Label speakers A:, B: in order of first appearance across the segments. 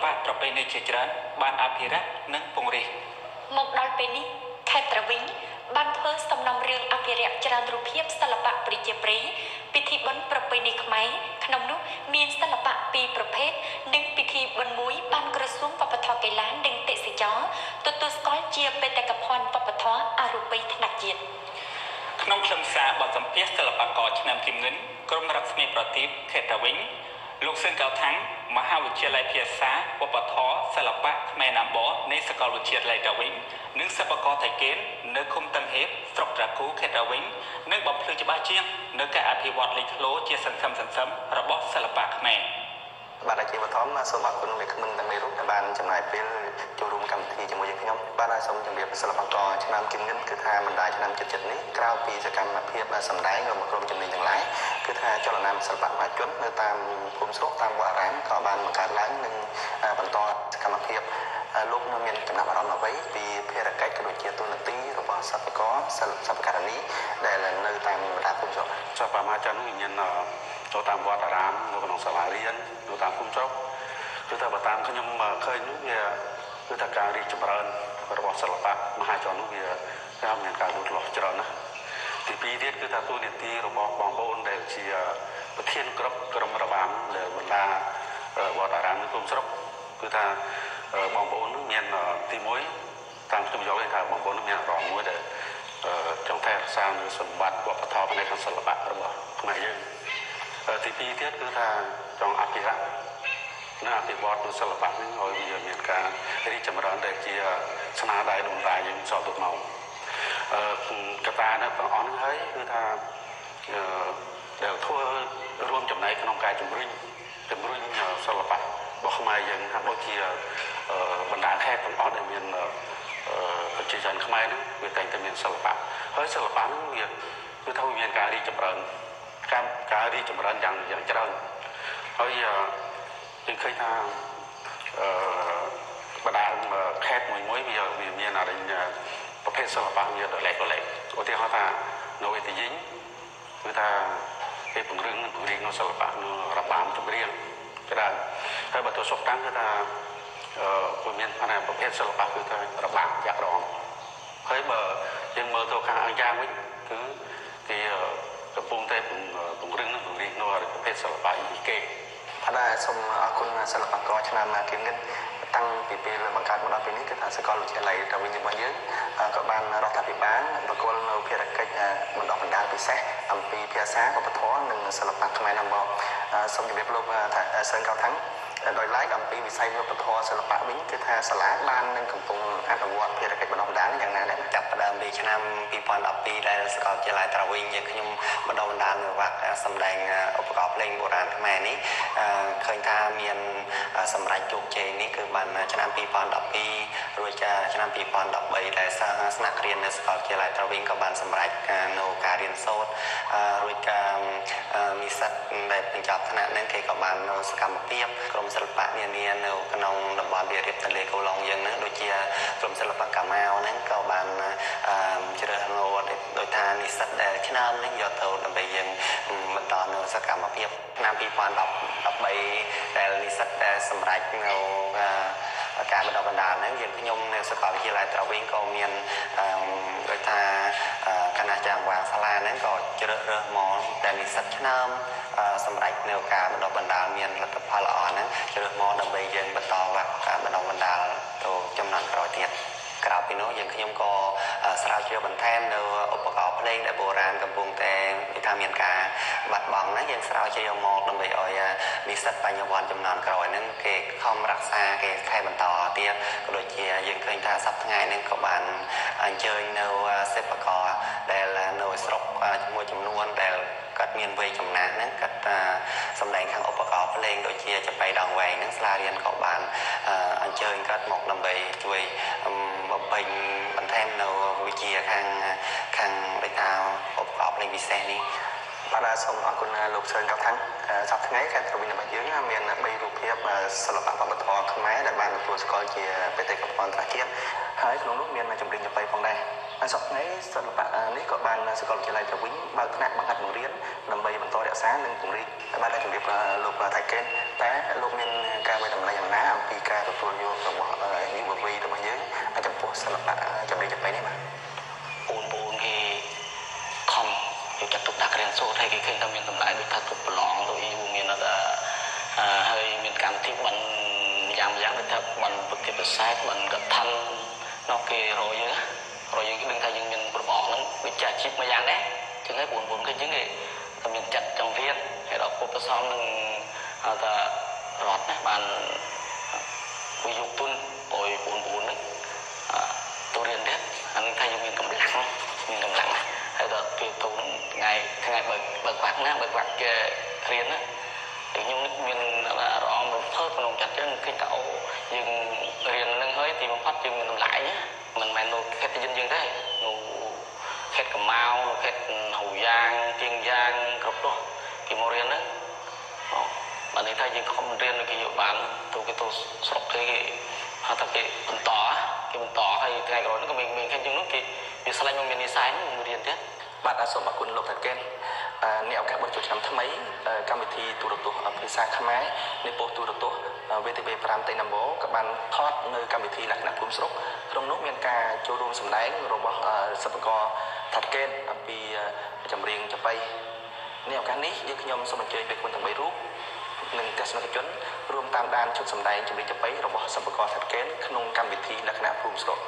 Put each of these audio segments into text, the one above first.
A: បៈប្រពៃណីជាច្រើនបានអភិរក្សនិងពង្រីក
B: មកដល់ពេលនេះខេត្តត្រវិញបានធ្វើសំណុំរឿងអភិរក្សច្រើនរូបភាពសិល្បៈប្រជាប្រិយពិធីបុណ្យប្រពៃណីខ្មែរក្នុងនោះមានសិល្បៈពីរប្រភេទនិងពិធីបុណ្យមួយបានក្រសួងវប្បធម៌កីឡានិងទេសចរទទួលស្គាល់ជាបេតិកភណ្ឌវប្បធម៌អរូបីថ្នាក់ជាតិ
A: ក្នុងខ្លឹមសារបទសម្ភាសន៍សិល្បករឆ្នាំគីមងិនក្រុមរស្មីប្រទីបខេត្តត្រវិញលោកសឿនកៅថាំងមហាវិទ្យាល័យភាសាវប្បធម៌សិល្បៈខ្មែរណាំបនៃសាកលវិទ្យាល័យត្រវិញនិងសិប្បករថៃកេននៅឃុំតឹងហេបស្រុកត្រាគូខេត្តត្រវិញនិងបំភ្លឺច្បាស់ជាងនៅការអភិវឌ្ឍលេចធ្លោជាសន្សឹមរបស់សិល្បៈខ្មែរ
C: បាទជាបឋមសូមអរគុណលោកគ្មិនទាំងមេរូបដែលបានចំណាយពេលចូលរួមកម្មវិធីជាមួយយើងខ្ញុំបាទហើយសូមជម្រាបសិល្បករឆ្នាំគីមងិនគឺថាបណ្ដាឆ្នាំចិត្តនេះក្រៅពីសកម្មភាពសម្ដែងរបស់ក្រុមជំនាញទាំងឡាយគឺថាចលនាសិល្បៈមហាជននៅតាមភូមិស្រុកតាមវត្តអារាមក៏បានបង្កើតឡើងនិងបន្តសកម្មភាពលោកមានចំណាប់អារម្មណ៍អ្វីពីភារកិច្ចក៏ដូចជាទូនាទីរបស់សិប្បករសិប្បករនីដែលនៅតាមបណ្ដាភូមិស្រុក
D: សិល្បៈមហាជនមានចូលតាមវត្តអារាមនៅក្នុងសាលារៀននៅតាមភូមិស្រុកគឺថាបើតាមខ្ញុំឃើញនោះវាគឺថាការរីកចម្រើនរបស់សិល្បៈមហាជននោះវាមានការលូតលាស់ច្រើនណាស់ទីពីរទៀតគឺថាទូនាទីរបស់បងប្អូនដែលជាប្រធានក្រុមរបាំដែលបណ្ដាវត្តអារាមនៅភូមិស្រុកគឺថាបងប្អូននោះមានទី1តាមខ្ញុំយល់ឃើញថាបងប្អូននោះមានអារម្មណ៍មួយដែលចង់ថែរក្សានូវសម្បត្តិវប្បធម៌ផ្នែកខាងសិល្បៈរបស់ខ្មែរយើងទី2ទៀតគឺថាចង់អភិរក្សនិងអភិវឌ្ឍនូវសិល្បៈនេះឲ្យវាមានការរីកចម្រើនដែលជាស្នាដៃដូនតាយើងសល់ទុកមកកត្តានៅទាំងអស់នេះហើយគឺថាដែលធ្វើរួមចំណែកក្នុងការជំរុញសិល្បៈរបស់ខ្មែរយើងហាក់ដូចជាបណ្ដាខេត្តទាំងអស់ដែលមានប្រជាជនខ្មែរហ្នឹងវាតែងតែមានសិល្បៈហើយសិល្បៈហ្នឹងវាគឺថាមានការរីកចម្រើនការរីកចម្រើនយ៉ាងច្រើនហើយយើងឃើញថាបណ្ដាខេត្តមួយវាមានអរិញប្រភេទសិល្បៈវាដល់ឡែកឧទាហរណ៍ថានៅវិទ្យាគឺថាគេពង្រឹងនៅសិល្បៈនៅរបាំចម្រៀងច្រើនហើយបើទៅសុខតាំងគឺថាវាមានប្រភេទសិល្បៈគឺថារបាំយ៉ាក់រងហើយបើយើងមើលទៅខាងអង្គការវិញគឺគេកំពុងតែពង្រឹងនៅប្រភេទសិល្បៈពីគេ
C: បាទសូមអរគុណសិល្បករឆ្នាំគីមងិនតាំងពីពេលបង្កើតមកដល់ពេលនេះគឺថាសាកលវិទ្យាល័យត្រវិញរបស់យើងក៏បានរដ្ឋាភិបាលបកគលនៅភារកិច្ចបណ្ដុះបណ្ដាលពិសេសអំពីភាសាវប្បធម៌និងសិល្បៈខ្មែរណាំបសូមជម្រាបលោកថាសឿនកៅថាំងដោយឡែកអំពីវិស័យវប្បធម៌សិល្បៈវិញគឺថាសាលាបាននឹងកំពុងអនុវត្តភារកិច្ចបណ្ដុះបណ្ដាលយ៉ាងណាដែរ
E: ចាប់ផ្ដើមពីឆ្នាំ2012ដែលសាកលវិទ្យាល័យត្រវិញយើងខ្ញុំបណ្ដុះបណ្ដាលនៅវគ្គសម្ដែងឧបករណ៍ភ្លេងបុរាណខ្មែរនេះឃើញថាមានសម្រេចជោគជ័យនេះគឺបានឆ្នាំ2012រួចឆ្នាំ2013ដែលស្នាក់រៀននៅសាកលវិទ្យាល័យត្រវិញក៏បានសម្រេចនៅការរៀនសូត្ររួចនិស្សិតដែលបញ្ចប់ថ្នាក់ហ្នឹងគេក៏បាននៅសកម្មភាពក្រុមសិល្បៈនានានៅក្នុងតំបន់វាលរៀបទន្លេកូឡុងយើងហ្នឹងដូចជាក្រុមសិល្បៈកាម៉ៅហ្នឹងក៏បានជ្រើសរើសដោយថានិស្សិតដែលឆ្នាំនេះយកទៅដើម្បីយើងបន្តនៅសកម្មភាពឆ្នាំ2013ដែលនិស្សិតដែលសម្រេចនៅការបណ្ដុះបណ្ដាលហ្នឹងយើងខ្ញុំនៅសាកលវិទ្យាល័យត្រវិញក៏មានដូចថាគណៈចាងវាងសាលាហ្នឹងក៏ជ្រើសរើសមកដែលនិស្សិតឆ្នាំសម្រាប់នៅការបណ្ដុះបណ្ដាលមានលទ្ធផលល្អហ្នឹងជ្រើសមកដើម្បីយើងបន្តវគ្គការបណ្ដុះបណ្ដាលទៅចំនួនក្រោយទៀតក្រៅពីនោះយើងខ្ញុំក៏ស្រាវជ្រាវបន្ថែមនៅឧបករណ៍ភ្លេងដែលបុរាណកំពុងតែថាមានការបាត់បង់ហ្នឹងយើងស្រាវជ្រាវមកដើម្បីឲ្យនិស្សិតបញ្ញវន្តចំនួនក្រោយហ្នឹងគេខំរក្សាគេថែបន្តទៀតក៏ដូចជាយើងឃើញថាសប្តាហ៍ថ្ងៃហ្នឹងក៏បានអញ្ជើញនៅសិប្បករដែលនៅស្រុកមួយចំនួនដែលគាត់មានវ័យចំណាស់ហ្នឹងគាត់សម្ដែងខាងឧបករណ៍ភ្លេងដូចជាចបៃដងវែងហ្នឹងសាលារៀនក៏បានអញ្ជើញគាត់មកដើម្បីជួយបំពេញបន្ថែមនៅវិជ្ជាខាងដូចថាឧបករណ៍ភ្លេងពិសេសនេះ
C: បាទសូមអរគុណលោកសឿនកៅថាំងសប្តាហ៍ថ្ងៃខេត្តត្រវិញរបស់យើងមាន3រូបភាពសិល្បៈវប្បធម៌ខ្មែរដែលបានទទួលស្គាល់ជាបេតិកភណ្ឌអន្តរជាតិហើយក្នុងនោះមានចម្រៀងចាប៉ីផងដែរសប្តាហ៍ថ្ងៃសិល្បៈនេះក៏បានសាកលវិទ្យាល័យត្រវិញបើកថ្នាក់បង្ហាត់បង្រៀនដើម្បីបន្តរក្សានិងពង្រីកបាទជំរាបលោកថៃកេនតែលោកមានការវិតម្លៃយ៉ាងណាអំពីការទទួលយករបស់យុវវ័យរបស់យើងចំពោះសិល្បៈចម្រៀងចម្បែកនេះបាទ
E: បងគេខំយកចាត់ទុកដាក់រៀនសូត្រឲ្យគេឃើញថាមានតម្លៃដូចថាទុកប្រឡងដូចយូរមានថាហើយមានកម្មវិធីបន់យ៉ាងដូចថាបន់ពុទ្ធិពិសេសបន់កថានោះគេរយយើងដឹងថាយើងមានប្រវត្តិហ្នឹងវាចាស់ជីពមួយយ៉ាងដែរចឹងហើយបងគេចឹងគេតែមានចិត្តចង់រៀនហើយដល់ពុទ្ធប្រសងនឹងថារត់ណាបានវិយុទុនអុយបងហ្នឹងទៅរៀនទៀតអានឹងថាយើងមានកម្លាំងហើយដល់ពេលទៅថ្ងៃបើកវាក់ណាបើកវាក់គេរៀនណាខ្ញុំនេះមានអារម្មណ៍រំភើបក្នុងចិត្តចឹងគេថាអូយើងរៀននឹងហើយទីបំផុតយើងមានតម្លៃមិនមែននៅខេត្តយើងទេនៅខេត្តកម្ៅនៅខេត្តហៅយ៉ាងទៀងយ៉ាងគ្រប់នោះគេមករៀនហ្នឹងបានន័យថាយើងខំរៀនគេយកបានទៅគេទៅស្រុកគេហៅថាគេបន្តហើយថ្ងៃក្រោយហ្នឹងក៏មានគេជាងនោះគេវាឆ្លាញ់មកមាននិស្ស័យហ្នឹងរៀនទៀត
C: បាទសូមអរគុណលោកតាកែននេះឱកាសបុណ្យចូលឆ្នាំថ្មីកម្មវិធីទូរទស្សន៍ភាសាខ្មែរនៃប៉ុស្តិ៍ទូរទស្សន៍ VTV 5 តេណាំបូក៏បានថតនៅកម្មវិធីលក្ខណៈភូមិស្រុកក្នុងនោះមានការចូលរួមសម្ដែងរបស់សិប្បករតាកែនអំពីចម្រៀងចាប៉ីនេះឱកាសនេះយើងខ្ញុំសូមអញ្ជើញលោកទាំង3រូបនិងទស្សនិកជនរួមតាមដានឈុតសម្ដែងចម្រៀងចាប៉ីរបស់សិប្បករតាកែនក្នុងកម្មវិធីលក្ខណៈភូមិស្រុក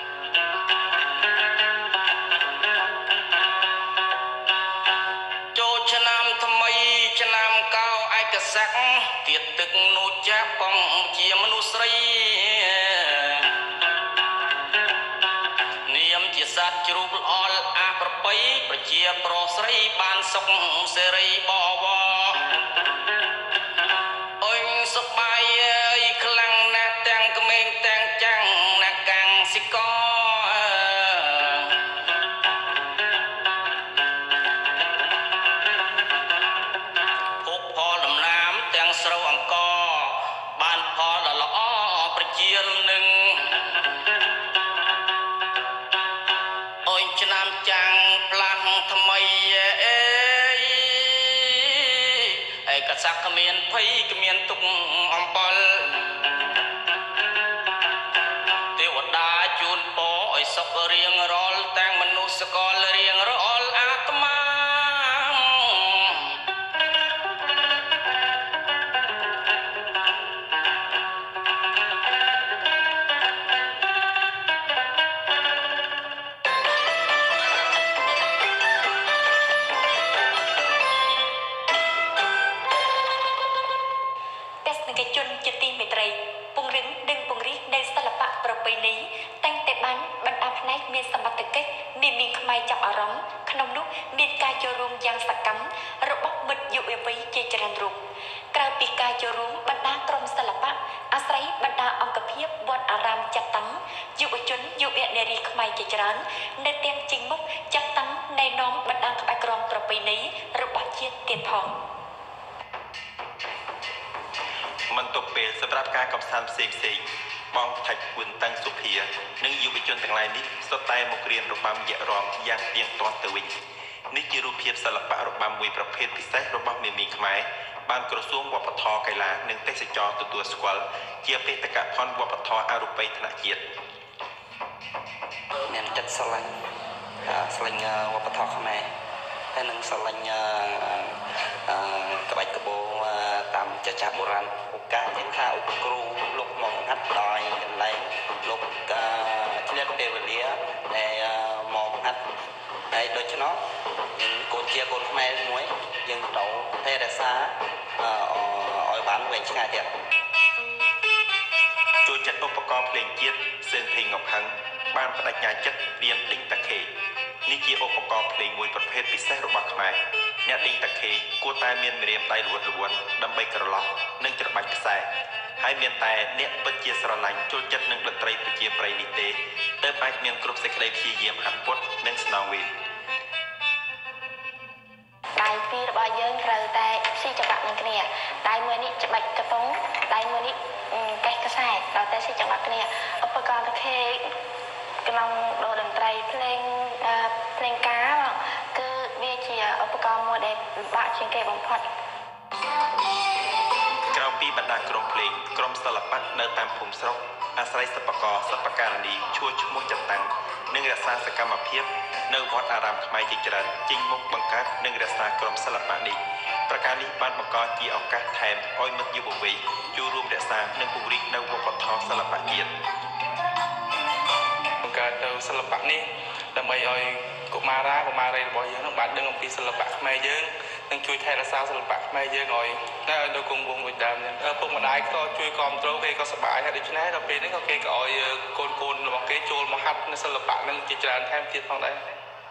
E: ឆ្នាំកោឯកស័ក្តិទៀតទឹកនោះចាស់បងជាមនុស្សស្រីនាមជាសត្វជ្រូកល្អអាប្រពៃប្រជាប្រុសស្រីបានសុខសេរីបវរអញសប្បាយខ្លាំងណាស់ទាំងក្មេងទាំងចាំងណាកាំងសិកស្រូវអង្គបានផលដ៏ល្អប្រជាលំនឹងអុយឆ្នាំចាំងផ្លាំងថ្មីឯកស័ក្តិគ្មានភ័យគ្មានទុកអំបល់ទេវតាជូនពរឲ្យសុខរៀងរាល់ទាំងមនុស្សសកលរៀងរាល់អាត្មាមានសមត្ថកិច្ចមានខ្មែរចាប់អារម្មណ៍ក្នុងនោះមានការចូលរួមយ៉ាងសកម្មរបស់មិត្តយុវវ័យជាច្រើនរូបក្រៅពីការចូលរួមបណ្ដាក្រុមសិល្បៈអាស្រ័យបណ្ដាអង្គភាពវត្តអារាមចាត់តាំងយុវជនយុវនារីខ្មែរជាច្រើននៅទាំងជិញមុខចាត់តាំងណែនាំបណ្ដាក្បាច់ក្រមប្រពៃណីរបស់ជាតិទៀតផង
F: មិនទុកពេលសម្រាប់ការកំសាន្តផ្សេងបងថៃគួនតាំងសុភានិងយុវជនទាំងឡាយនេះសុទ្ធតែមករៀនរបាំយក្សរំយ៉ាងទៀងទាត់ទៅវិញនេះជារូបភាពសិល្បៈរបាំមួយប្រភេទពិសេសរបស់មេមីខ្មែរបានក្រសួងវប្បធម៌កីឡានិងទេសចរទទួលស្គាល់ជាបេតិកភណ្ឌវប្បធម៌អរូបីថ្នាក់ជាតិ
E: មានចិត្តស្រឡាញ់វប្បធម៌ខ្មែរហើយនឹងស្រឡាញ់ក្បាច់ក្បូរតាមចាស់បុរាណឱកាសយើងថាឧបគ្រូលោកមកហាត់ដោយកន្លែងលោកឆ្លៀតពេលវេលាដែលមកហាត់ហើយដូច្នោះយើងកូនជាកូនខ្មែរមួយយើងត្រូវថែរក្សាឲ្យបានវែងឆ្ងាយទៀត
F: ចូលចិត្តឧបករណ៍ភ្លេងជាតិសឿនភីងប់ហឹងបានបដិញ្ញាចិត្តរៀនដេញតាខេនេះជាឧបករណ៍ភ្លេងមួយប្រភេទពិសេសរបស់ខ្មែរអ្នកដេញតាខេគួរតែមានម្រាមដៃរវល់ដើម្បីក្រឡោះនិងច្របាច់ខ្សែហើយមានតែអ្នកពិតជាស្រឡាញ់ចូលចិត្តនឹងតន្ត្រីប្រជាប្រិយនេះទេទើបអាចមានគ្រប់សេចក្តីព្យាយាមហាត់ពុតនិងស្នងវិញ
B: ដៃពីររបស់យើងត្រូវតែស៊ីចង្វាក់នឹងគ្នាដៃមួយនេះច្បាច់កតុងដៃមួយនេះកេះខ្សែត្រូវតែស៊ីចង្វាក់គ្នាឧបករណ៍តាខេក្នុងតន្ត្រីភ្លេងការគឺវាជាឧបករណ៍មួយដែលពិបាកជាងគេបំផុត
F: ក្រៅពីបណ្ដាក្រុមភ្លេងក្រុមសិល្បៈនៅតាមភូមិស្រុកអាស្រ័យសិប្បករសិប្បករនីឈួរឈ្មោះចាត់តាំងនិងរក្សាសកម្មភាពនៅវត្តអារាមខ្មែរជាច្រើនចេញមុខបង្កើតនិងរក្សាក្រុមសិល្បៈនេះប្រការនេះបានបង្កជាឱកាសថែមឲ្យមិត្តយុវវ័យចូលរួមរក្សានិងពង្រីកនៅវប្បធម៌សិល្បៈជាតិ
G: បង្កើតទៅសិល្បៈនេះដើម្បីឲ្យកុមារីរបស់យើងនឹងបានដឹងអំពីសិល្បៈខ្មែរយើងនិងជួយថែរក្សាសិល្បៈខ្មែរយើងឲ្យនៅគង់វង្សដូចដើមហ្នឹងពុកម្ដាយក៏ជួយគ្រប់គ្រងគេក៏សប្បាយហើយដូច្នេះដល់ពេលនេះក៏គេក៏ឲ្យកូនរបស់គេចូលមកហាត់នៅសិល្បៈនឹងជាច្រើនថែមទៀតផងដែ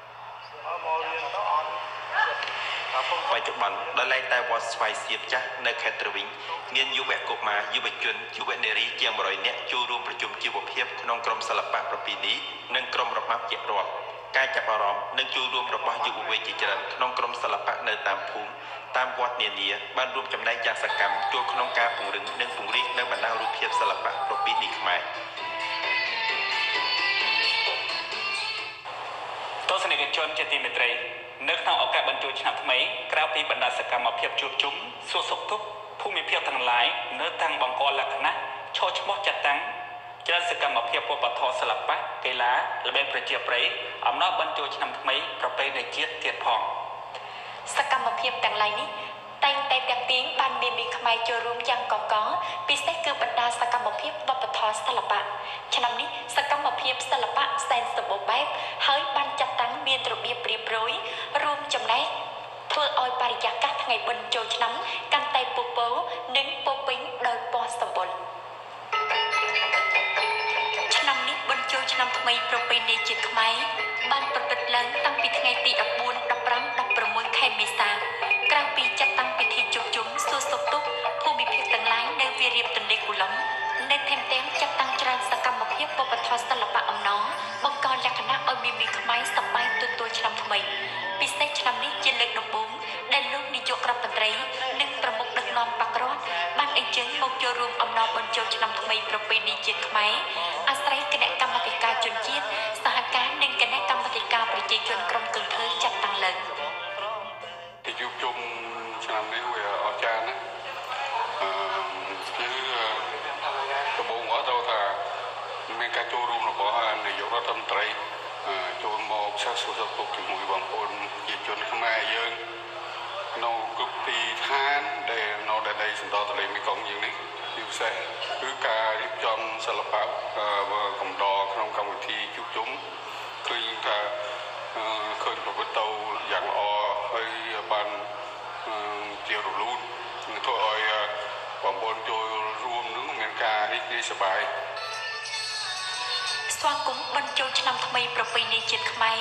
G: រប
F: ច្ចុប្បន្នដល់ឡែកតែវត្តស្វាយសៀបចាស់នៅខេត្តត្រវិញមានយុវកុមារយុវជនយុវនារីជាង100នាក់ចូលរួមប្រជុំជីវភាពក្នុងក្រុមសិល្បៈប្រពៃណីនិងក្រុមរបាំជារដ្ឋការចាប់អារម្មណ៍និងចូលរួមរបស់យុវវ័យជាច្រើនក្នុងក្រុមសិល្បៈនៅតាមភូមិតាមវត្តនានាបានរួមចំណែកយ៉ាងសកម្មចូលក្នុងការពង្រឹងនិងពង្រីកនៅបណ្ដារូបភាពសិល្បៈប្រពៃណីខ្មែរ
A: ទស្សនិកជនជាទីមេត្រីនៅក្នុងឱកាសបញ្ចូលឆ្នាំថ្មីក្រៅពីបណ្ដាសកម្មភាពជួបជុំសួរសុខទុក្ខភូមិភាគទាំងឡាយនៅតាំងបង្កលក្ខណៈឈរឈ្មោះចាត់តាំងច្រើនសកម្មភាពវប្បធម៌សិល្បៈកីឡាល្បែងប្រជាប្រិយអំណរបញ្ចូលឆ្នាំថ្មីប្រពៃណីជាតិទៀតផង
B: សកម្មភាពទាំងឡាយនេះតែងតែទាក់ទាញបានមានខ្មែរចូលរួមយ៉ាងកកពិសេសគឺបណ្ដាសកម្មភាពវប្បធម៌សិល្បៈឆ្នាំនេះសកម្មភាពសិល្បៈសែនសម្បូរបែបហើយបានចាត់តាំងមានរបៀបរៀបរយរួមចំណែកធ្វើឲ្យបរិយាកាសថ្ងៃបុណ្យចូលឆ្នាំកាន់តែពោពោនិងពោពេញដោយពណ៌សម្បុរឆ្នាំនេះបុណ្យចូលឆ្នាំថ្មីប្រពៃណីជាតិខ្មែរបានប្រព្រឹត្តឡើងតាំងពីថ្ងៃទី14 15 16ខែមេសាក្រៅពីចាត់តាំងពិធីជួបជុំសួរសុខទុក្ខភូមិភាគទាំងឡាយនៅវាលរៀបទន្លេគូឡុងនៅថែមទាំងចាត់តាំងច្រើនសកម្មភាពវប្បធម៌សិល្បៈអំណរបង្កលក្ខណៈឲ្យមានខ្មែរសប្បាយទទួលឆ្នាំថ្មីពិសេសឆ្នាំនេះជាលើកដំបូងដែលលោកនាយករដ្ឋមន្ត្រីនិងប្រមុខដឹកនាំបករដ្ឋបានអញ្ជើញមកចូលរួមអំណរបញ្ចូលឆ្នាំថ្មីប្រពៃណីជាតិខ្មែរអាស្រ័យគណៈកម្មាធិការជនជាតិសហការនិងគណៈកម្មាធិការប្រជាជនក្រុងគន្ថើចាត់តាំងឡើង
G: ទីជួបជុំឆ្នាំនេះវាអស្ចារ្យណាស់គឺដំបូងអត់ទៅថាមានការចូលរួមរបស់នាយករដ្ឋមន្ត្រីចូលមកសិក្សាសួរសុខទុក្ខជាមួយបងប្អូនប្រជាជនខ្មែរយើងនៅគ្រប់ទីឋានដែលនៅដីសន្តរទន្លេមេគង្គយើងនេះពិសេសគឺការរៀបចំសិល្បៈកំដរក្នុងកម្មវិធីជួបជុំឃើញថាឃើញប្រព្រឹត្តទៅយ៉ាងល្អហើយបានជារលូនធ្វើឲ្យបងប្អូនចូលរួមនឹងមានការរីករាយសប្បាយ
B: ស្វាគមន៍បញ្ចូលឆ្នាំថ្មីប្រពៃណីជាតិខ្មែរ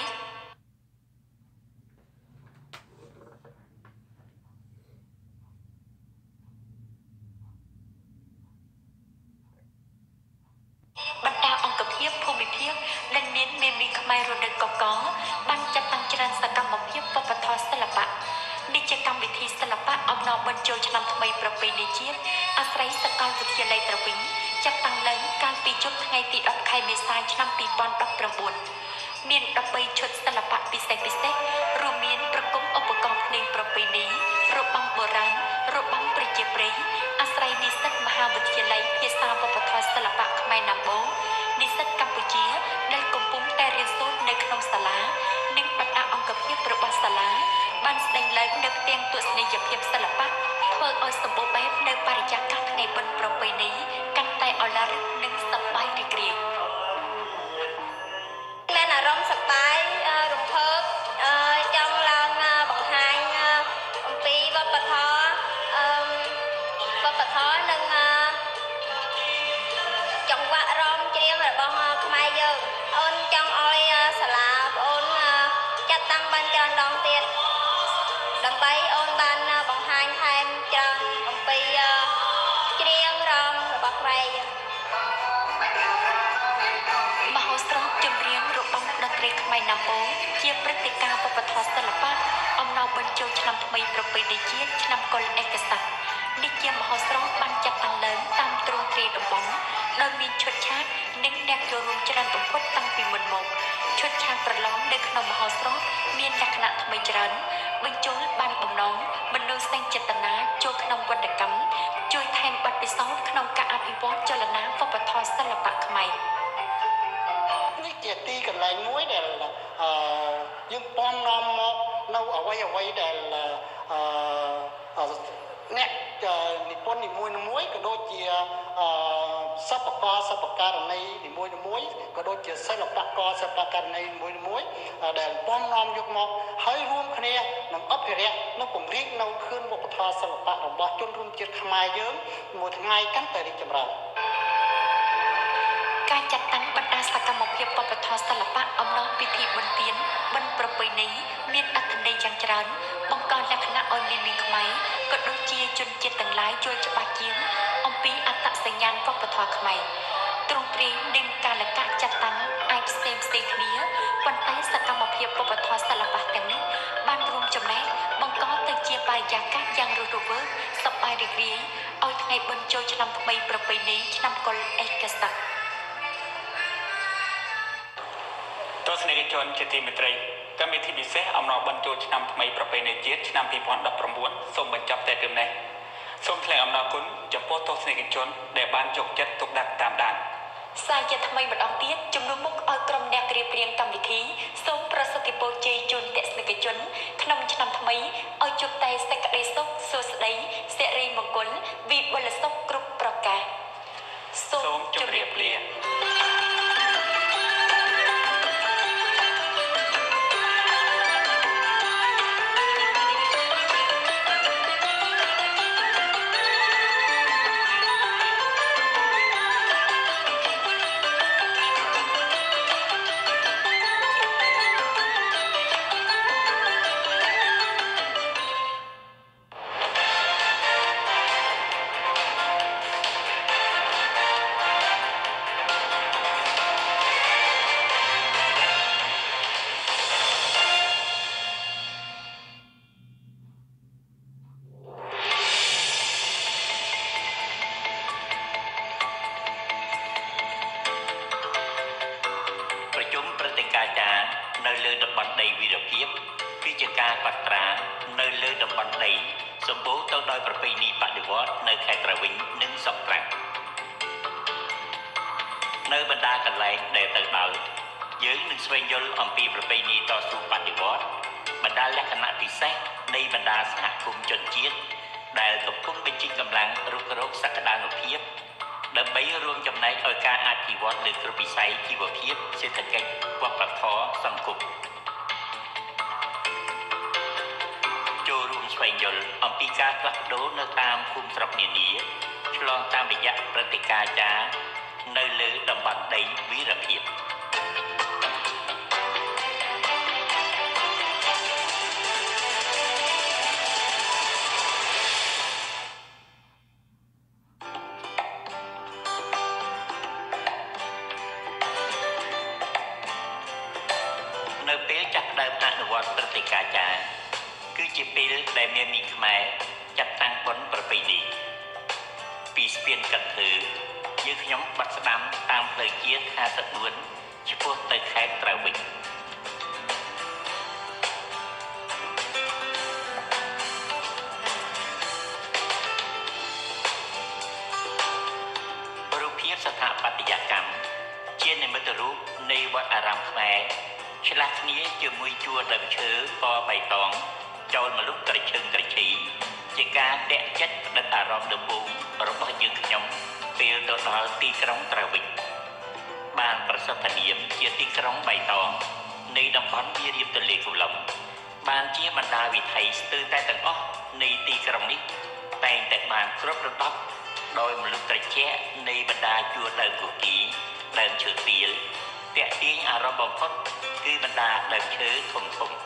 B: បណ្ដាអង្គភាពភូមិភាគដែលមានខ្មែររនៅកកបានចាត់តាំងច្រើនសកម្មភាពវប្បធម៌សិល្បៈនេះជាកម្មវិធីសិល្បៈអំណរបញ្ចូលឆ្នាំថ្មីប្រពៃណីជាតិអាស្រ័យសាកលវិទ្យាល័យត្រវិញចាត់តាំងឡើងកាលពីជប់ថ្ងៃទី10ខែមេសាឆ្នាំ2019មាន13ឈុតសិល្បៈពិសេសរួមមានប្រគំឧបករណ៍ភ្លេងប្រពៃណីរបាំបុរាណរបាំប្រជាប្រិយអាស្រ័យនិស្សិតមហាវិទ្យាល័យភាសាវប្បធម៌សិល្បៈខ្មែរណាំបូនិស្សិតកម្ពុជាដែលកំពុងតែរៀនសូត្រនៅក្នុងសាលានិងបណ្ដាអង្គភាពរបស់សាលាបានស្ដែងឡើងនៅផ្ទាំងទស្សនីយភាពសិល្បៈធ្វើឲ្យសម្បូរបែបនៅបរិយាកាសថ្ងៃបុណ្យប្រពៃណីកាន់តែឱឡារិកនិងសប្បាយរីករាយ
H: មានអារម្មណ៍សប្បាយរំភើបចង់ឡើងបង្ហាញអំពីវប្បធម៌និងចង្វាក់រាំច្រៀងរបស់ខ្មែរយើងអូនចង់ឲ្យសាលាបងអូនចាត់តាំងបានច្រើនដងទៀតដើម្បីអូនបានបង្ហាញថែមច្រើនអំពីច្រៀងរាំរបស់ខ្មែរយើង
B: មហោស្រពចម្រៀងរបាំតន្ត្រីខ្មែរណាំបូជាព្រឹត្តិការណ៍វប្បធម៌សិល្បៈអំណរបញ្ចូលឆ្នាំថ្មីប្រពៃណីជាតិឆ្នាំកុលឯកស័ក្តិនេះជាមហោស្រពបានចាត់តាំងឡើងតាមទ្រង់ទ្រាយតំបន់ដោយមានឈុតឆាកនិងអ្នកចូលរួមច្រើនបំផុតតាំងពីមុនមកឈុតឆាកប្រឡងនៅក្នុងមហោស្រពមានលក្ខណៈថ្មីច្រើនបញ្ចូលបានបំណងបណ្ដុះសេចក្ដីចេតនាចូលក្នុងវត្តកម្មជួយថែមបទពិសោធន៍ក្នុងការអភិវឌ្ឍចលនាវប្បធម៌សិល្បៈខ្មែរ
I: នេះជាទីកន្លែងមួយដែលយើងពំនាំមកនៅអ្វីដែលអ្នកនិពន្ធនីមួយក៏ដូចជាសិប្បករណីនីមួយក៏ដូចជាសិល្បករណីនីមួយដែលពំនាំយកមកហើយរួមគ្នានឹងអភិរក្សនិងពង្រីកនៅខឿនវប្បធម៌សិល្បៈរបស់ជនរួមជាតិខ្មែរយើងមួយថ្ងៃកាន់តែរីកចម្រើន
B: ការចាត់តាំងបណ្ដាសកម្មភាពវប្បធម៌សិល្បៈអំណោយពិធីបុណ្យទានបុណ្យប្រពៃណីមានអត្ថន័យយ៉ាងច្រើនបង្កើនលក្ខណៈឲ្យមានខ្មែរក៏ដូចជាជនជាតិទាំងឡាយជួយច្បាស់ជាងអំពីអត្តសញ្ញាណវប្បធម៌ខ្មែរទ្រង់ទ្រាយនិងកាលៈចាត់តាំងអាចផ្សេងគ្នាប៉ុន្តែសកម្មភាពវប្បធម៌សិល្បៈទាំងនេះបានរួមចំណែកបង្កទៅជាបរិយាកាសយ៉ាងរស់រវើកសប្បាយរីករាយឲ្យថ្ងៃបុណ្យចូលឆ្នាំថ្មីប្រពៃណីឆ្នាំកុរឯកសក
A: ទស្សនិកជនជាទីមេត្រីកម្មវិធីពិសេសអំណរបុណ្យចូលឆ្នាំថ្មីប្រពៃណីជាតិឆ្នាំ2019សូមបញ្ចប់តែប៉ុណ្ណេះសូមថ្លែងអំណរគុណចំពោះទស្សនិកជនដែលបានយកចិត្តទុកដាក់តាមដាន
B: សាជាថ្មីម្ដងទៀតជំនួសមុខឲ្យក្រុមអ្នករៀបរៀងកម្មវិធីសូមប្រសិទ្ធពរជ័យជូនទស្សនិកជនក្នុងឆ្នាំថ្មីឲ្យជួបតែសេចក្តីសុខសួស្តីសិរីមង្គលវិបុលសុខគ្រប់ប្រការសូមជម្រាបលា
J: នៅលើតំបន់ដីវីរភាពគឺជាការកត់ត្រានៅលើតំបន់ដីសម្បូរទៅដោយប្រពៃណីបដិវត្តន៍នៅខេត្តត្រវិញនិងស្រុកត្រាំងនៅបណ្ដាកន្លែងដែលទៅដល់យើងនឹងស្វែងយល់អំពីប្រពៃណីតស៊ូបដិវត្តន៍បណ្ដាលក្ខណៈពិសេសនៃបណ្ដាសហគមន៍ជនជាតិដែលកំពុងបញ្ចេញកម្លាំងរុករកសក្តានុភាពដើម្បីរួមចំណែកឲ្យការអភិវឌ្ឍលើគ្រប់វិស័យជីវភាពសេដ្ឋកិច្ចវប្បធម៌សង្គមចូលរួមស្វែងយល់អំពីការផ្លាស់ប្ដូរនៅតាមភូមិស្រុកនានាឆ្លងតាមរយៈព្រឹត្តិការណ៍ចានៅលើតំបន់ដីវីរភាពនៅពេលចាប់ផ្ដើមអនុវត្តព្រឹត្តិការណ៍ចាគឺជាពេលដែលមានមីខ្មែរចាត់តាំងបុណ្យប្រពៃណីពីស្ពានកន្ធើយើងខ្ញុំបាត់ស្ដាំតាមផ្លូវជាតិ54ឆ្ពោះទៅខេត្តត្រើយវិញរូបភាពស្ថាបត្យកម្មជានិមិត្តរូបនៃវត្តអារាមខ្មែរឆ្លាស់គ្នាជាមួយជួរដើមឈើពណ៌បៃតងចូលមកលុបក្រជើងក្រជីជាការតាក់ចិត្តផ្ដិតអារម្មណ៍ដំបូងរបស់យើងខ្ញុំពេលទៅដល់ទីក្រុងត្រើយវិញបានប្រសិទ្ធនាមជាទីក្រុងបៃតងនៃតំបន់វារីបទន្លេកូឡុងបានជាបណ្ដាវិថីស្ទើរតែទាំងអស់នៃទីក្រុងនេះតែងតែបានគ្របដណ្ដប់ដោយមលុបត្រជាក់នៃបណ្ដាជួរដើមគគីដើមឈើទាលតាក់ទាញអារម្មណ៍បំផុតគឺបណ្ដាដើមឈើធំធំ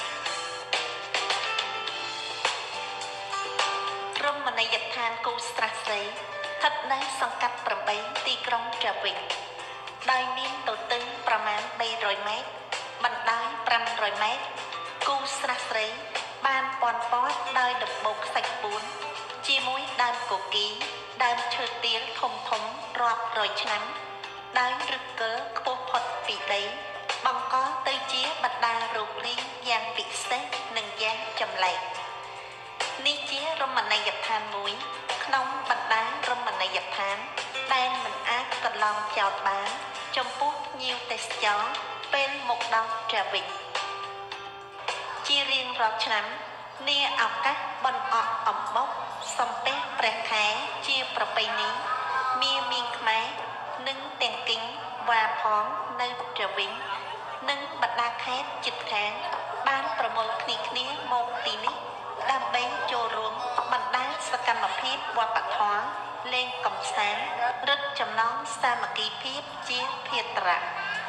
B: រមណីយដ្ឋានគូស្រះស្រីស្ថិតនៅសង្កាត់8ទីក្រុងត្រើយវិញដោយមានទទឹងប្រមាណ300ម៉ែត្របណ្ដោយ500ម៉ែត្រគូស្រះស្រីបានពាន់ព័ទ្ធដោយដំបូកខ្សាច់ពួនជាមួយដើមគគីដើមឈើទាលធំធំរាប់រយឆ្នាំដោយឫសគល់ខ្ពស់ផុតពីដីបង្កទៅជាបណ្ដារូបរាងយ៉ាងពិសេសនិងយ៉ាងចម្លែកនេះជារមណីយដ្ឋានមួយ
K: ក្នុងបណ្ដារមណីយដ្ឋានដែលមិនអាចកន្លងចោលបានចំពោះភ្ញៀវទេសចរពេលមកដល់ព្រះវិញជារៀងរាល់ឆ្នាំនាឱកាសបណ្អកអំបុកសំពះព្រះខែជាប្រពៃណីមានខ្មែរនិងទាំងគិញវ៉ាផងនៅព្រះវិញនិងបណ្ដាខេត្តជិតខាងបានប្រមូលគ្នាមកទីនេះដើម្បីចូលរួមបណ្ដាសកម្មភាពវប្បធម៌លេងកម្សាន្តរឹតចំណងសាមគ្គីភាពជាភាត្រៈ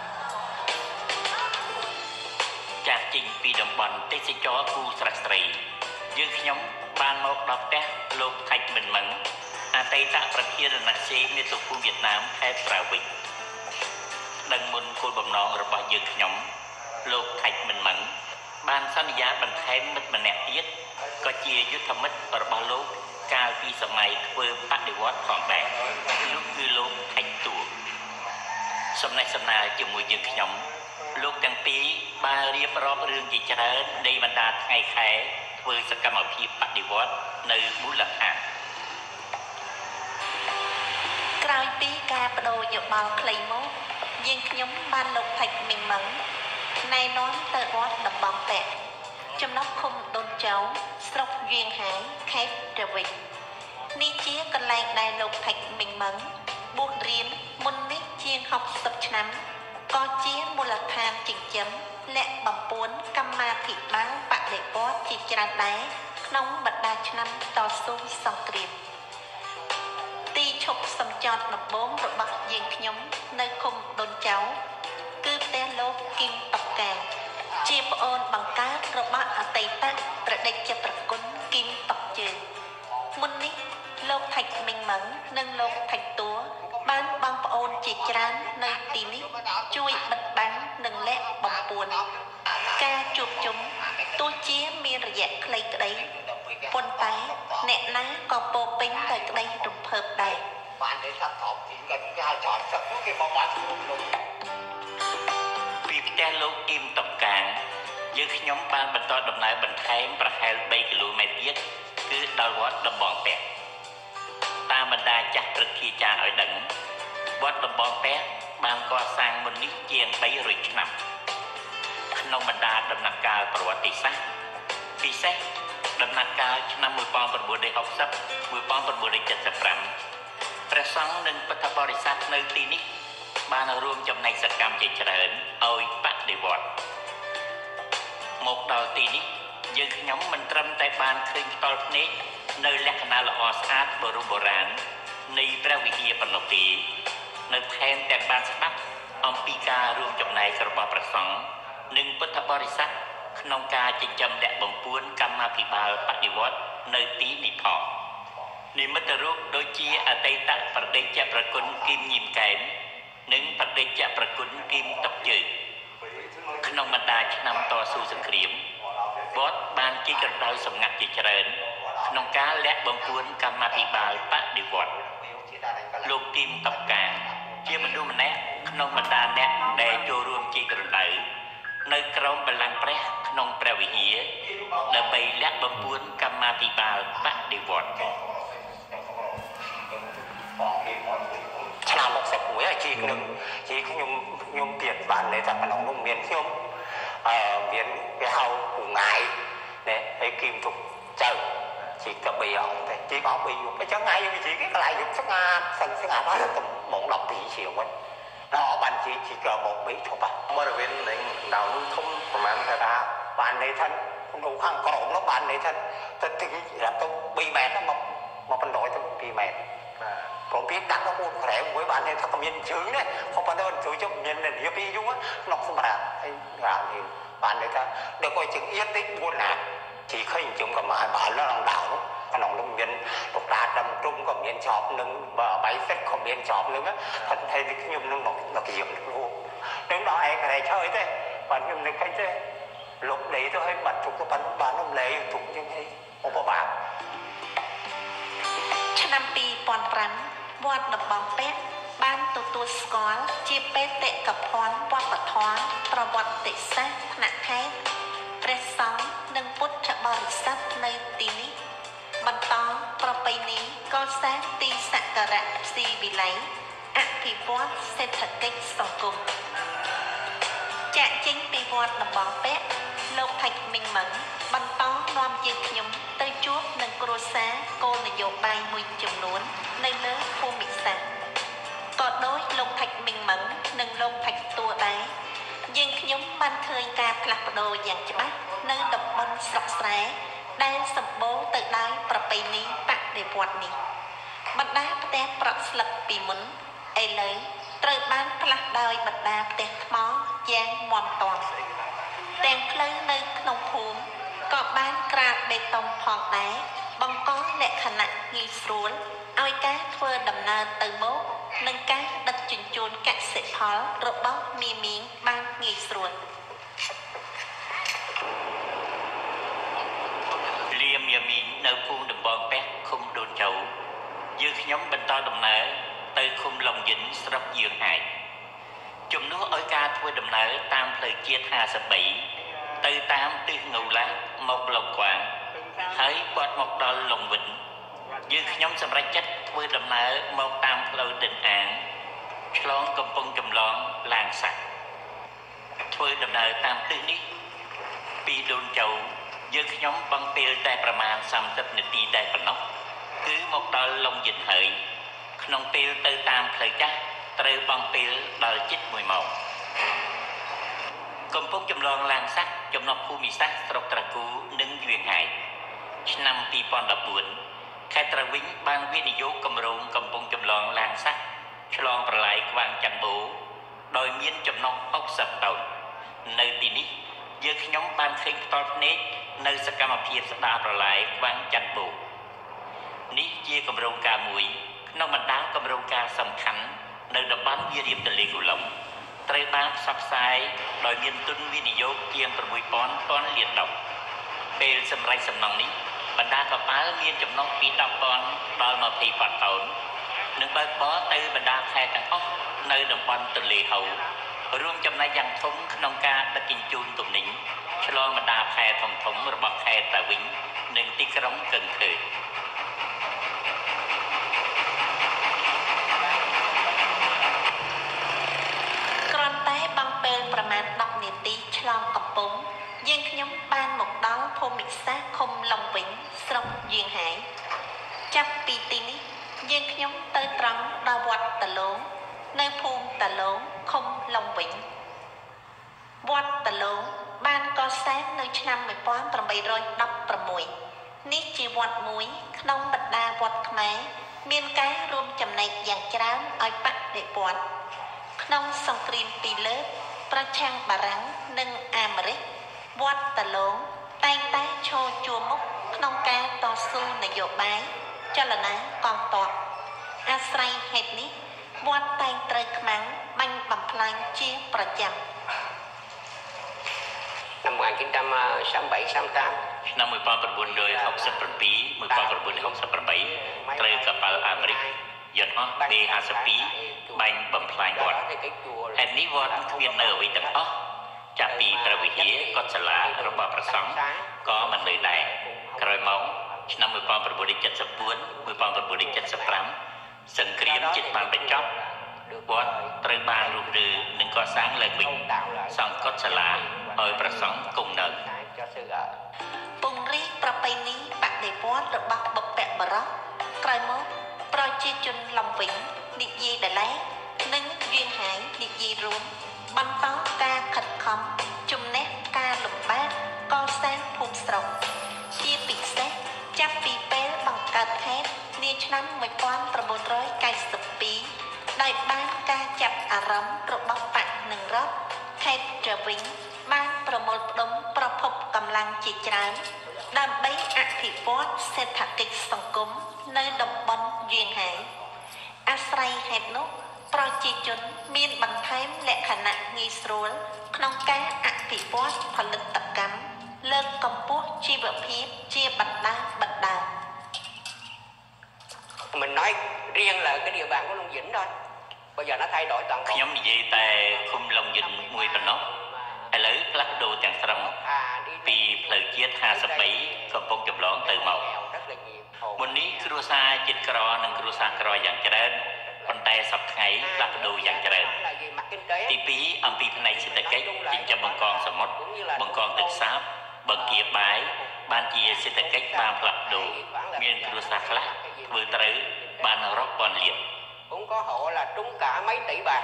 J: ចាស់ចេញពីតំបន់ទេសចរគូស្រស់ស្រីយើងខ្ញុំបានមកដល់ផ្ទះលោកថៃមិនមឹងអតីតប្រធាននគរមាតុភូមិវៀតណាមខេត្តប្រាវិចដឹងមុនគោលបំណងរបស់យើងខ្ញុំលោកថៃមិនមឹងបានសន្យាបន្ថែមមិត្តម្នាក់ទៀតក៏ជាយុទ្ធមិត្តរបស់លោកកាលពីសម័យធ្វើបដិវត្តន៍ផងដែរនោះគឺលោកថៃទួសំណេះសំណាលជាមួយយើងខ្ញុំលោកទាំងពីរបានរៀបរាប់រឿងជាច្រើននៃបណ្ដាថ្ងៃខែធ្វើសកម្មភាពបដិវត្តន៍នៅមូលដ្ឋាន
K: ក្រោយពីការបដូរយោបល់ខ្លីមកយើងខ្ញុំបានលោកថៃមីងមឹងណែនាំទៅវត្តដំបងតែចំណុចឃុំដូនចៅស្រុកវៀងហាយខេត្តព្រះវិចនេះជាកន្លែងដែលលោកថៃមីងមឹងបួសរៀនមុននេះជាង60ឆ្នាំក៏ជាមូលដ្ឋានចិញ្ចឹមและបំពួនកម្មាភិបាលបដិវត្តន៍ជាច្រើនដែរក្នុងបណ្ដាឆ្នាំតស៊ូសង្គ្រាមទីឈប់សំចតដំបូងរបស់យើងខ្ញុំនៅឃុំដូនចៅគឺផ្ទះលោកគីមតបកាជាប្អូនបង្កើតរបស់អតីតប្រដេជប្រគុណគីមតបជើមុននេះលោកថៃមីងមឹងនិងលោកថៃតួបានបងប្អូនជាច្រើននៅទីនេះជួយបិទបាំងនិងលាក់បំពួនការជួបជុំទោះជាមានរយៈខ្លីក្តីប៉ុន្តែអ្នកណាក៏ពោពេញដោយក្តីរំភើបដែរបានតែថាតបទីក៏គេចោលសឹកគេមកបានលោក
J: ពីផ្ទះលោកគីមតបកាងយើងខ្ញុំបានបន្តដំណើរបន្ថែមប្រហែល3គីឡូម៉ែត្រទៀតគឺដល់វត្តដំបងពះតាមបណ្ដាចាស់ព្រឹទ្ធាចារ្យឲ្យដឹងវត្តដំបងពះបានកសាងមុននេះជាង300ឆ្នាំក្នុងបណ្ដាដំណាក់កាលប្រវត្តិសាស្ត្រពិសេសដំណាក់កាលឆ្នាំ1960 1975ព្រះសង្ឃនិងពុទ្ធបរិស័ទនៅទីនេះបានរួមចំណែកសកម្មជាច្រើនឲ្យបដិវត្តន៍មកដល់ទីនេះយើងខ្ញុំមិនត្រឹមតែបានឃើញផ្ទាល់ភ្នែកនៅលក្ខណៈល្អស្អាតបរិបូរណនៃព្រះវិហារប៉ុណ្ណោះទេនៅថែមទាំងបានស្ដាប់អំពីការរួមចំណែករបស់ព្រះសង្ឃនិងពុទ្ធបរិស័ទក្នុងការចិញ្ចឹមអ្នកបំពួនកម្មាភិបាលបដិវត្តន៍នៅទីនេះផងនិមិត្តរូបដូចជាអតីតប្រដេជប្រគុណគីមញីមកែមនិងប្រដេជប្រគុណគីមតបជើក្នុងបណ្ដាឆ្នាំតស៊ូសង្គ្រាមវត្តបានជាកណ្ដៅសម្ងាត់ជាច្រើនក្នុងការលាក់បំពួនកម្មាភិបាលបដិវត្តន៍លោកគីមតបកាជាមនុស្សម្នាក់ក្នុងបណ្ដាអ្នកដែលចូលរួមជាកណ្ដៅនៅក្រោមបល្ល័ង្កព្រះក្នុងព្រះវិហារដើម្បីលាក់បំពួនកម្មាភិបាលបដិវត្តន៍
E: ឆ្នាំ61ហើយជាខ្ញុំទៀតបានន័យថាក្នុងនោះមានខ្ញុំមានគេហៅពូងាយនេះហើយគីមទុកចៅជីក3អង្គតែជីកអស់3យប់អញ្ចឹងថ្ងៃយើងជីកគេកន្លែងយប់ស្ងាត់បានតែម៉ោង12ជាងវិញដល់បានជីកមក3ឈប់បរិវេណនៃដៅនោះធំប្រហែលថាបានន័យថានៅខាងក្រោមនោះបានន័យថាទៅទីរាប់ទៅ2ម៉ែត្រមកបណ្ដោយទៅ2ម៉ែត្រព្រមពីដាក់ទៅមួយក្រែមួយបានន័យថាក៏មានជើងដែរផងប៉ុន្តែជួយជុំមាននានាពីយូរក្នុងសម្រាប់ហើយបានន័យថាដល់કોઈជើងអៀតតិច4ណាជីឃើញជុំក៏មកឲ្យបានដល់ដៅនោះក្នុងនោះមានតុកតាដុំទុំក៏មានជាប់នឹងបាយសិតក៏មានជាប់នឹងថាតែខ្ញុំនឹងមកគៀមលោកនឹងដល់ឯក្រែឈើទេបានខ្ញុំនឹកឃើញទេលោកដីទៅឲ្យបាត់ទុកទៅបាននោះលេទុកជាងអីឧបបា
K: ឆ្នាំ2005វត្តដំបងពះបានទទួលស្គាល់ជាបេតិកភណ្ឌវប្បធម៌ប្រវត្តិសាស្ត្រថ្នាក់ខេត្តព្រះសង្ឃនិងពុទ្ធបរិស័ទនៅទីនេះបន្តប្រពៃណីកសាងទីសក្ការៈស៊ីវិល័យអភិវឌ្ឍសេដ្ឋកិច្ចសង្គមចាក់ចេញពីវត្តដំបងពាក់លោកថៃមីងម៉ឹងបន្តនាំយើងខ្ញុំទៅជួបនឹងគ្រួសារគោលនយោបាយមួយចំនួននៅលើភូមិសាស្ត្រក៏ដោយលោកថៃមីងម៉ឹងនិងលោកថៃតួដែរយើងខ្ញុំបានឃើញការផ្លាស់ប្ដូរយ៉ាងច្បាស់នៅតំបន់ស្រុកស្រែដែលសម្បូរទៅដោយប្រពៃណីបដិវត្តន៍នេះបណ្ដាផ្ទះប្រក់ស្លឹកពីមុនឥឡូវត្រូវបានផ្លាស់ដោយបណ្ដាផ្ទះថ្មយ៉ាងមាំទាំទាំងផ្លូវនៅក្នុងភូមិក៏បានក្រាបបេតុងផងដែរបង្កលក្ខណៈងាយស្រួលឲ្យការធ្វើដំណើរទៅមកនិងការដឹកជញ្ជូនកសិផលរបស់មីមីងបានងាយស្រួល
J: លាមីមីងនៅភូមិដំបងពាក់ឃុំដូនចៅយើងខ្ញុំបន្តដំណើរទៅឃុំឡុងយិនស្រុកយើងឯងជំនួសឲ្យការធ្វើដំណើរតាមផ្លូវជាតិ53ទៅតាមទិសងូឡាមកឡុងក្វាងហើយគាត់មកដល់ឡុងវិនយើងខ្ញុំសម្រេចចិត្តធ្វើដំណើរមកតាមផ្លូវដិនអាងឆ្លងកំពង់ចម្លងឡាងសាក់ធ្វើដំណើរតាមទិសនេះពីដូនចៅយើងខ្ញុំបង់ពេលតែប្រមាណ30នាទីតែប៉ុណ្ណោះគឺមកដល់ឡុងយិនហើយក្នុងពេលទៅតាមផ្លូវចាស់ត្រូវបង់ពេលដល់ជិត1ម៉ោងកំពង់ចម្លងឡាងសាក់ចំណុចភូមិសាស្ត្រស្រុកត្រគូនិងយួងហែកឆ្នាំ2014ខេត្តត្រវិញបានវិនិយោគគម្រោងកំពង់ចម្លងឡាងសាក់ឆ្លងប្រឡាយក្វាងច័ន្ទបូដោយមានចំណុច60តោននៅទីនេះយើងខ្ញុំបានឃើញផ្ទាល់ភ្នែកនៅសកម្មភាពស្ដារប្រឡាយក្វាងច័ន្ទបូនេះជាគម្រោងការមួយក្នុងបណ្ដាគម្រោងការសំខាន់នៅតំបន់វាលរៀបទន្លេគូឡុងត្រូវបានផ្សព្វផ្សាយដោយមានទុនវិនិយោគជាង 6,000 តនលានដុល្លារពេលសម្រេចសំណងនេះបណ្ដាកប៉ាល់មានចំណុះពី 10,000 ដល់ 20,000 តោននិងបើកបរទៅបណ្ដាខេត្តទាំងអស់នៅតំបន់ទន្លេហូវរួមចំណែកយ៉ាងធំក្នុងការដឹកជញ្ជូនទំនិញឆ្លងបណ្ដាខេត្តធំៗរបស់ខេត្តតាវិញនិងទីក្រុងកឹងឃើញ
K: គ្រាន់តែបង់ពេលប្រមាណ10នាទីឆ្លងកំពង់យើងខ្ញុំបានមកដល់ភូមិសាស្ត្រឃុំឡុងវិញស្រុកយៀងហែងចាប់ពីទីនេះយើងខ្ញុំទៅត្រង់ដល់វត្តតឡូងនៅភូមិតឡូងឃុំឡុងវិញវត្តតឡូងបានកសាងនៅឆ្នាំ1816នេះជាវត្តមួយក្នុងបរ្ដាវត្តខ្មែរមានការរួមចំណែកយ៉ាងច្រើនឲ្យបដិវត្តន៍ក្នុងសង្គ្រាមពីរលើកប្រឆាំងបារាំងនិងអាមេរិកវត្តតឡូងតែងតែឈរជួរមុខក្នុងការតស៊ូនយោបាយចលនាកងទ័ពអាស្រ័យហេតុនេះវត្តតែងត្រូវខ្មាំងបាញ់បំផ្លាញជាប្រចាំ
L: năm 1967
J: ឆ្នាំ1967 1968ត្រូវកប៉ាល់អាមេរិកយន្តហោះ B-52 បាញ់បំផ្លាញវត្តហេតុនេះវត្តគ្មាននៅអ្វីទាំងអស់ចាប់ពីព្រះវិហារកុដិសាលារបស់ព្រះសង្ឃក៏មិននៅដែរក្រោយមកឆ្នាំ1974 1975សង្គ្រាមជិតបានបញ្ចប់វត្តត្រូវបានរុះរើនិងកសាងឡើងវិញសង្ឃកុដិសាលាឲ្យព្រះសង្ឃគង់នៅ
K: ពង្រីកប្រពៃណីបដិវត្តន៍របស់បុព្វបុរសក្រោយមកប្រជាជនឡុងវិញនិយាយដែលនិងយៀងហែងនិយាយរួមបន្តការខិតខំជំនះការលំបាកកសាងភូមិស្រុកជាពិសេសចាប់ពីពេលបង្កើតខេត្តនាឆ្នាំ1992ដោយបានការចាប់អារម្មណ៍របស់បកនិងរដ្ឋខេត្តត្រវិញបានប្រមូលផ្ដុំប្រភពកម្លាំងជាច្រើនដើម្បីអភិវឌ្ឍសេដ្ឋកិច្ចសង្គមនៅតំបន់យៀងហែងអាស្រ័យហេតុនោះប្រជាជនមានបន្ថែមលក្ខណៈងាយស្រួលក្នុងការអភិវឌ្ឍផលិតកម្មលើកកម្ពស់ជីវភាពជាបណ្ដា
L: mình nói riêng là cái địa bàn của Long Vĩnh thôi bây giờ nó thay đổi toàn bộ
J: ខ្ញុំនិយាយតែឃុំឡុងយិនមួយប៉ុណ្ណោះឥឡូវផ្លាស់ប្ដូរទាំងស្រុងពីផ្លូវជាតិ53កំពុងចម្លងទៅមកមុននេះគ្រួសារចិត្តក្រនិងគ្រួសារក្រយ៉ាងច្រើនប៉ុន្តែសប្តាហ៍ថ្ងៃផ្លាស់ប្ដូរយ៉ាងច្រើនទី2អំពីផ្នែកសេដ្ឋកិច្ចចិញ្ចឹមបង្កងសមុទ្របង្កងទឹកសាបបង្គាបាយបានជាសេដ្ឋកិច្ចបានផ្លាស់ប្ដូរមានគ្រួសារខ្លះធ្វើត្រូវបានរាប់ពាន់លាន
L: cũng có hộ là trúng cả mấy tỷ bạc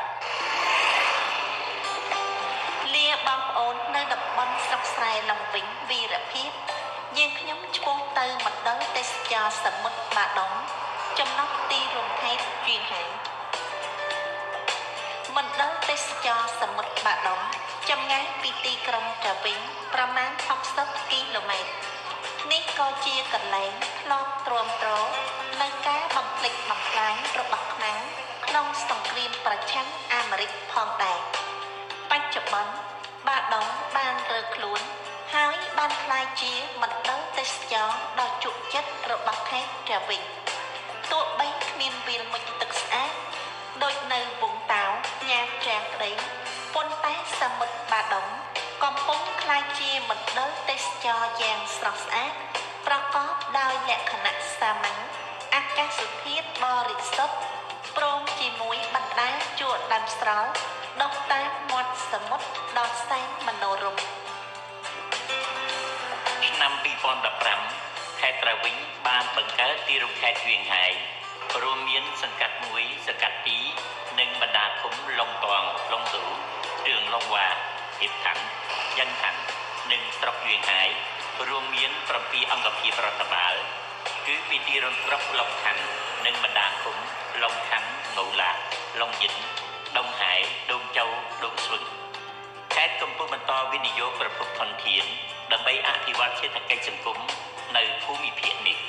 K: លាបងប្អូននៅតំបន់ស្រុកស្រែឡុងវិញវីរភាពយើងខ្ញុំឆ្ពោះទៅមណ្ឌលទេសចរសមុទ្របាដុងចំណុចទីរួមខេត្តជាងហាងមណ្ឌលទេសចរសមុទ្របាដុងចម្ងាយពីទីក្រុងតាវិញប្រមាណ60គីឡូម៉ែត្រនេះក៏ជាកន្លែងធ្លាប់ទ្រាំទ្រនៅការបំផ្លិចបំផ្លាញរបស់ខ្មែរក្នុងសង្គ្រាមប្រឆាំងអាមេរិកផងដែរបច្ចុប្បន្នបាដុងបានរើខ្លួនហើយបានក្លាយជាមណ្ឌលទេសចរដ៏ជក់ចិត្តរបស់ខេត្តតាវិញទោះបីគ្មានវាលមុជទឹកស្អាតដូចនៅវងតោញ៉ាចាងក្តីប៉ុន្តែសមុទ្របាដុងកំពុងក្លាយជាមណ្ឌលទេសចរយ៉ាងស្រស់ស្អាតប្រកបដោយលក្ខណៈសាមញ្ញអាកាសធាតុបរិសុទ្ធព្រមជាមួយបណ្ដាជួរដើមស្រល់ដុះតាមមាត់សមុទ្រដ៏សែនមនោរម្យឆ្នាំ 2015 ខេត្តតាវិញបានបង្កើតទីរួមខេត្តវៀងហាយរួមមានសង្កាត់1សង្កាត់2និងបណ្ដាឃុំឡុងតងឡុងទូរឿងឡុងវ៉ាហៀបខាន់យ៉ាងខាន់និងស្រុកវៀងហាយរួមមាន7អង្គភាពរដ្ឋបាលគឺពីទីរួមស្រុកឡុងខាន់និងបណ្ដាឃុំឡុងខាន់ងូឡាឡុងយិនដុងហាយដុងចៅដុងស្វឹងខេត្តកំពុងបន្តវិនិយោគប្រភពធនធានដើម្បីអភិវឌ្ឍសេដ្ឋកិច្ចសង្គមនៅភូមិភាគនេះ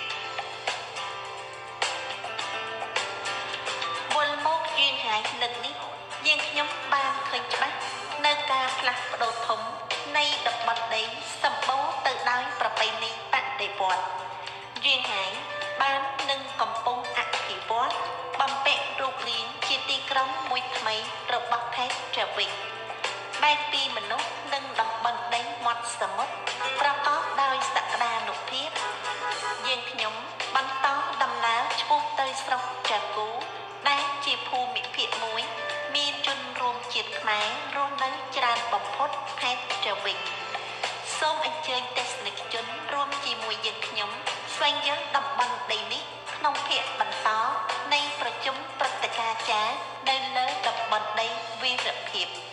K: វិលមកយៀងហាយលើកនេះយើងខ្ញុំបានឃើញច្បាស់នៅការផ្លាស់ប្ដូរធំនៃតំបន់ដីសម្បូរទៅដោយប្រពៃណីបដិវត្តន៍យៀងហាយបាននឹងកំពុងអភិវឌ្ឍបំពាក់រូបរាងជាទីក្រុងមួយថ្មីរបស់ខេត្តតាវិញបែកពីមនុស្សនិងតំបន់ដីមាត់សមុទ្រប្រកបដោយសក្តានុភាពយើងខ្ញុំបន្តដំណើរឆ្ពោះទៅស្រុកចាគូដែលជាភូមិភាគមួយមានជនរួមជាតិខ្មែររស់នៅច្រើនបំផុតខេត្តតាវិញសូមអញ្ជើញទស្សនិកជនរួមជាមួយយើងខ្ញុំស្វែងយល់តំបន់ដីនេះក្នុងភាគបន្តនៃប្រជុំព្រឹត្តិការណ៍ចារនៅលើតំបន់ដីវីរភាព